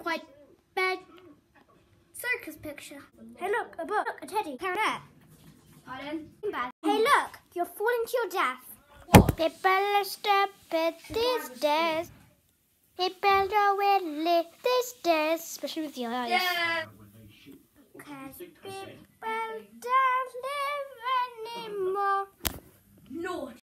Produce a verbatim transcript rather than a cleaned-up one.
quite bad circus picture. Hey look, a book, a teddy, clarinet. Pardon? Bad. Hey look, you're falling to your death. What? People step at these stairs. People don't live these stairs, especially with the eyes. Yeah. Cause people don't live anymore. Naughty.